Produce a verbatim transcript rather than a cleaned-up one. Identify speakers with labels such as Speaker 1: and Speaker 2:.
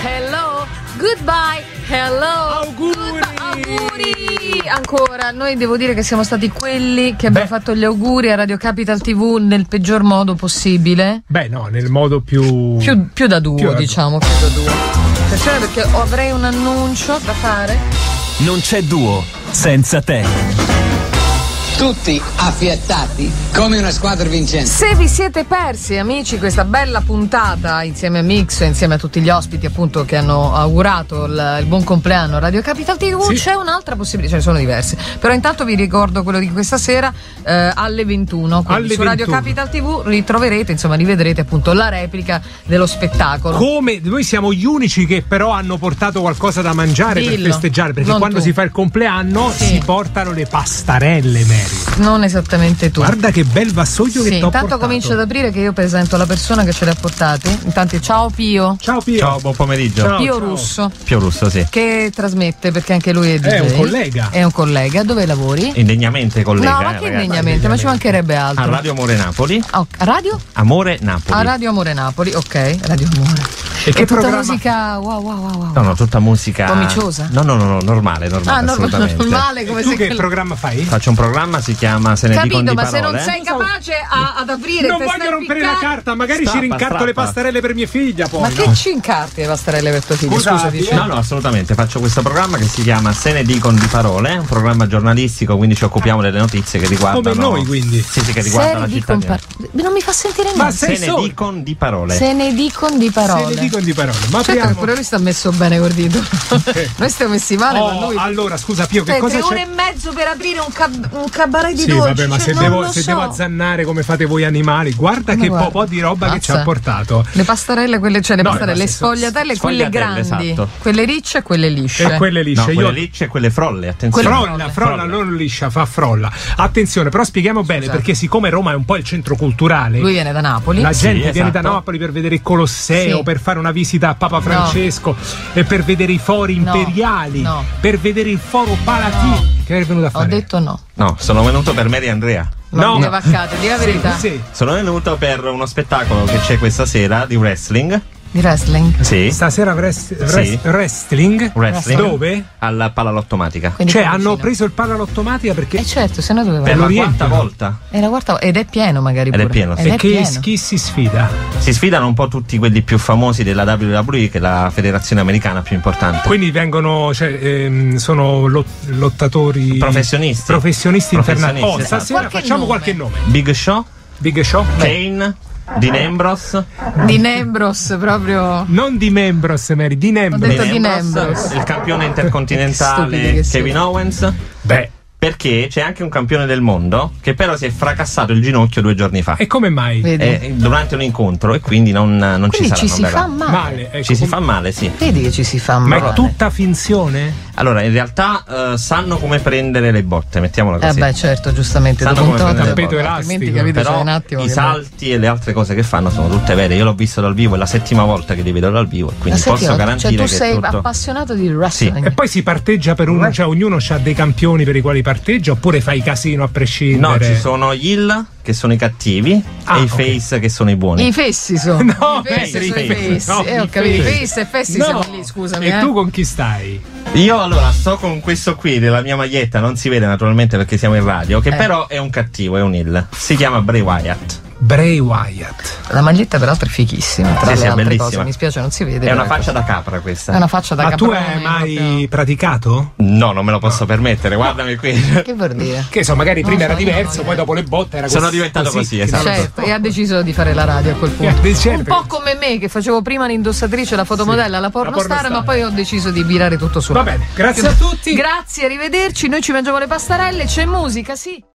Speaker 1: hello, goodbye, hello,
Speaker 2: auguri.
Speaker 1: Goodbye, auguri. Ancora, noi devo dire che siamo stati quelli che abbiamo Beh. fatto gli auguri a Radio Capital tivù nel peggior modo possibile.
Speaker 2: Beh, no, nel modo più
Speaker 1: più, più da duo,
Speaker 2: più da
Speaker 1: diciamo, più da duo. Attenzione, perché avrei un annuncio da fare.
Speaker 3: Non c'è duo senza te.
Speaker 4: Tutti affiattati come una squadra vincente.
Speaker 1: Se vi siete persi, amici, questa bella puntata insieme a Mix, insieme a tutti gli ospiti appunto che hanno augurato il, il buon compleanno a Radio Capital tivù, sì. C'è un'altra possibilità, ce ne sono diverse. Però intanto vi ricordo quello di questa sera eh, alle ventuno, quindi alle su Radio ventuno. Capital tivù ritroverete, insomma, rivedrete appunto la replica dello spettacolo.
Speaker 2: Come noi siamo gli unici che però hanno portato qualcosa da mangiare Dillo. per festeggiare, perché non quando tu. si fa il compleanno sì. si portano le pastarelle, Mary.
Speaker 1: Non esattamente tu.
Speaker 2: Guarda che bel vassoio
Speaker 1: sì,
Speaker 2: che t'ho
Speaker 1: intanto
Speaker 2: portato.
Speaker 1: comincio ad aprire che io presento la persona che ce le ha portate. Intanto ciao Pio.
Speaker 2: Ciao Pio.
Speaker 5: Ciao, buon pomeriggio.
Speaker 2: Ciao,
Speaker 1: Pio
Speaker 2: ciao.
Speaker 1: Russo.
Speaker 5: Pio Russo, sì.
Speaker 1: Che trasmette perché anche lui è D J.
Speaker 2: È un collega.
Speaker 1: È un collega. Dove lavori?
Speaker 5: Indegnamente collega.
Speaker 1: No, ma che
Speaker 5: ragazzi.
Speaker 1: indegnamente? Ma ci mancherebbe altro.
Speaker 5: A Radio Amore Napoli.
Speaker 1: Oh, Radio?
Speaker 5: Amore Napoli.
Speaker 1: A Radio Amore Napoli, ok. Radio Amore.
Speaker 2: E che
Speaker 1: e tutta
Speaker 2: programma?
Speaker 1: musica wow wow wow wow.
Speaker 5: No, no, tutta musica.
Speaker 1: Pomiciosa?
Speaker 5: No, no, no, no, normale, normale.
Speaker 1: Ah, no,
Speaker 5: assolutamente.
Speaker 1: normale come
Speaker 2: tu
Speaker 1: se
Speaker 2: che
Speaker 1: quel...
Speaker 2: programma fai?
Speaker 5: Faccio un programma, si chiama Se ne
Speaker 1: Capito,
Speaker 5: dicono di
Speaker 1: ma
Speaker 5: parole.
Speaker 1: se non sei capace a, ad aprire
Speaker 2: non
Speaker 1: per
Speaker 2: voglio rompere
Speaker 1: impiccar...
Speaker 2: la carta, magari
Speaker 5: Strappa,
Speaker 2: ci rincarto
Speaker 5: strappa.
Speaker 2: le pastarelle per mia figlia poi.
Speaker 1: Ma
Speaker 2: no?
Speaker 1: che ci incarti le pastarelle per tuo figlio?
Speaker 2: Scusa,
Speaker 1: Scusa, dice.
Speaker 5: No, no, assolutamente. Faccio questo programma che si chiama Se ne dicono di parole, un programma giornalistico, quindi ci occupiamo delle notizie che riguardano.
Speaker 2: Come noi, quindi.
Speaker 5: Sì, sì, che riguardano la
Speaker 1: dicon
Speaker 5: cittadina.
Speaker 1: par... Non mi fa sentire
Speaker 2: Ma
Speaker 1: niente.
Speaker 2: sei
Speaker 5: Se ne
Speaker 2: solo.
Speaker 5: dicono di parole.
Speaker 1: Se ne dicono di parole.
Speaker 2: Se ne dicono di parole. Ma
Speaker 1: certo
Speaker 2: apriamo.
Speaker 1: che pure lui sta messo bene col dito. Noi stiamo messi male,
Speaker 2: Oh,
Speaker 1: ma lui.
Speaker 2: allora, scusa Pio, che
Speaker 1: Aspetta,
Speaker 2: cosa
Speaker 1: tre
Speaker 2: c'è?
Speaker 1: ore e mezzo per aprire un, cab- un cabaret di
Speaker 2: Sì,
Speaker 1: dolci.
Speaker 2: vabbè, ma
Speaker 1: cioè,
Speaker 2: se,
Speaker 1: non
Speaker 2: devo,
Speaker 1: lo
Speaker 2: se
Speaker 1: so.
Speaker 2: devo azzannare come fate voi animali, guarda
Speaker 1: Ma
Speaker 2: che
Speaker 1: guarda.
Speaker 2: po' di roba che ci
Speaker 1: Mazza.
Speaker 2: ha portato.
Speaker 1: Le pastarelle, quelle, cioè le
Speaker 2: No,
Speaker 1: pastarelle,
Speaker 2: ma
Speaker 1: le
Speaker 2: se-
Speaker 1: sfogliatelle, quelle
Speaker 5: sfogliatelle,
Speaker 1: grandi,
Speaker 5: esatto.
Speaker 1: quelle ricce e quelle lisce.
Speaker 2: E quelle lisce.
Speaker 5: No,
Speaker 2: Io...
Speaker 5: quelle licce e quelle frolle, attenzione.
Speaker 1: Quelle
Speaker 2: Frolla,
Speaker 1: frolle.
Speaker 2: frolla, non liscia, fa frolla. Attenzione, però spieghiamo bene,
Speaker 1: Scusate.
Speaker 2: perché siccome Roma è un po' il centro culturale,
Speaker 1: Lui viene da Napoli.
Speaker 2: la
Speaker 5: Sì,
Speaker 2: gente viene da
Speaker 5: esatto.
Speaker 2: Napoli per vedere il Colosseo,
Speaker 1: Sì.
Speaker 2: per fare una visita a Papa Francesco e per vedere i fori
Speaker 1: No,
Speaker 2: imperiali,
Speaker 1: no.
Speaker 2: per vedere il foro Palatino.
Speaker 1: No.
Speaker 2: Che è venuto a
Speaker 1: Ho
Speaker 2: fare?
Speaker 1: detto no.
Speaker 5: No, sono venuto per Mary e Andrea.
Speaker 1: No,
Speaker 2: No.
Speaker 1: le vaccate, di la verità.
Speaker 2: Sì, sì.
Speaker 5: Sono venuto per uno spettacolo che c'è questa sera di wrestling.
Speaker 1: Di wrestling.
Speaker 5: Sì.
Speaker 2: Stasera wrest-
Speaker 5: Sì.
Speaker 2: wrest- wrestling.
Speaker 5: Wrestling.
Speaker 2: Dove?
Speaker 5: Alla Palalottomatica.
Speaker 1: Quindi
Speaker 2: Cioè
Speaker 1: qua
Speaker 2: hanno
Speaker 1: vicino.
Speaker 2: preso il palalottomatica perché
Speaker 1: Eh certo, se no dove
Speaker 5: Per
Speaker 1: vai?
Speaker 5: la
Speaker 2: lo
Speaker 5: quarta
Speaker 2: riempiono.
Speaker 5: volta.
Speaker 1: È la quarta ed è pieno magari
Speaker 5: Ed è
Speaker 1: pure.
Speaker 5: pieno, sì.
Speaker 1: Ed è
Speaker 2: e che,
Speaker 1: pieno.
Speaker 2: chi si sfida?
Speaker 5: Si sfidano un po' tutti quelli più famosi della W W E, che è la federazione americana più importante.
Speaker 2: Quindi vengono, cioè, ehm, sono lot- lottatori
Speaker 5: Professionisti.
Speaker 2: professionisti internazionali. Oh,
Speaker 5: Professionisti,
Speaker 2: stasera
Speaker 1: esatto.
Speaker 2: facciamo
Speaker 1: Qualche
Speaker 2: qualche nome.
Speaker 5: Big Show,
Speaker 2: Big Show?
Speaker 5: Kane, Dean Ambrose.
Speaker 1: Di Nembros proprio.
Speaker 2: Non di Membros, Mary, di
Speaker 1: Ho
Speaker 2: Nembros.
Speaker 1: detto Dean
Speaker 5: Ambrose,
Speaker 1: Ambrose.
Speaker 5: il campione
Speaker 1: Stupidi
Speaker 5: intercontinentale
Speaker 1: che siete.
Speaker 5: Kevin Owens.
Speaker 2: Beh,
Speaker 5: Perché c'è anche un campione del mondo che però si è fracassato il ginocchio due giorni fa.
Speaker 2: e come mai?
Speaker 1: Vedi?
Speaker 5: Eh, durante un incontro, e quindi non, non ci
Speaker 1: Quindi
Speaker 5: sarà
Speaker 1: ci si fa
Speaker 5: problema.
Speaker 1: male.
Speaker 2: Male, ecco,
Speaker 5: Ci si
Speaker 2: come-
Speaker 5: fa male, sì.
Speaker 1: Vedi che ci si fa
Speaker 2: Ma
Speaker 1: male.
Speaker 2: è tutta finzione?
Speaker 5: Allora, in realtà eh, sanno come prendere le botte, mettiamola
Speaker 1: Eh
Speaker 5: così.
Speaker 1: beh, certo, giustamente.
Speaker 5: Sanno
Speaker 1: dopo un
Speaker 5: come
Speaker 1: tot,
Speaker 5: prendere
Speaker 2: il tappeto
Speaker 1: altrimenti
Speaker 2: elastico.
Speaker 1: capite,
Speaker 5: Però
Speaker 1: c'è un attimo
Speaker 5: i
Speaker 1: che-
Speaker 5: salti e le altre cose che fanno sono tutte vere. Io l'ho visto dal vivo, è la settima volta che li vedo dal vivo, e quindi
Speaker 1: Ma senti,
Speaker 5: posso
Speaker 1: cioè,
Speaker 5: garantire
Speaker 1: tu
Speaker 5: che
Speaker 1: sei
Speaker 5: tutto...
Speaker 1: appassionato di wrestling.
Speaker 2: E poi si parteggia per uno, cioè ognuno ha dei campioni per i quali parteggia, oppure fai casino a prescindere?
Speaker 5: No, ci sono gli heel che sono i cattivi
Speaker 2: Ah,
Speaker 5: e i
Speaker 2: ok.
Speaker 5: face che sono i buoni.
Speaker 1: I fessi sono.
Speaker 2: No,
Speaker 1: I fessi
Speaker 5: i
Speaker 1: sono i
Speaker 5: fessi.
Speaker 1: fessi.
Speaker 2: No,
Speaker 1: eh, ho
Speaker 2: i
Speaker 1: capito. I
Speaker 2: fessi.
Speaker 1: fessi e fessi
Speaker 2: No.
Speaker 1: siamo lì, scusami.
Speaker 2: E
Speaker 1: eh.
Speaker 2: tu con chi stai?
Speaker 5: Io allora sto con questo qui della mia maglietta, non si vede naturalmente perché siamo in radio, che
Speaker 1: Eh.
Speaker 5: però è un cattivo, è un heel. Si chiama Bray Wyatt.
Speaker 2: Bray Wyatt.
Speaker 1: La maglietta peraltro è fichissima. Tra
Speaker 5: Sì,
Speaker 1: le
Speaker 5: sì, è
Speaker 1: altre
Speaker 5: bellissima.
Speaker 1: cose, mi spiace, non si vede.
Speaker 5: È una
Speaker 1: però
Speaker 5: faccia
Speaker 1: così.
Speaker 5: da capra questa.
Speaker 1: È una faccia da
Speaker 2: Ma tu
Speaker 1: caprone,
Speaker 2: hai mai
Speaker 1: proprio.
Speaker 2: praticato?
Speaker 5: No, non me lo posso permettere, guardami qui.
Speaker 1: Che vuol dire?
Speaker 2: Che so, magari prima
Speaker 1: Non
Speaker 2: era
Speaker 1: so, io
Speaker 2: diverso,
Speaker 1: no,
Speaker 2: poi
Speaker 1: io-
Speaker 2: dopo le botte era
Speaker 5: Sono
Speaker 2: così,
Speaker 5: diventato così, esatto.
Speaker 1: Certo, e ha deciso di fare la radio a quel punto.
Speaker 2: Eh, certo.
Speaker 1: Un po' come me che facevo prima l'indossatrice, la fotomodella, la pornostar,
Speaker 2: pornostar.
Speaker 1: ma poi ho deciso di virare tutto su.
Speaker 2: Va bene, grazie a tutti.
Speaker 1: Grazie, arrivederci. Noi ci mangiamo le pastarelle, c'è musica, sì.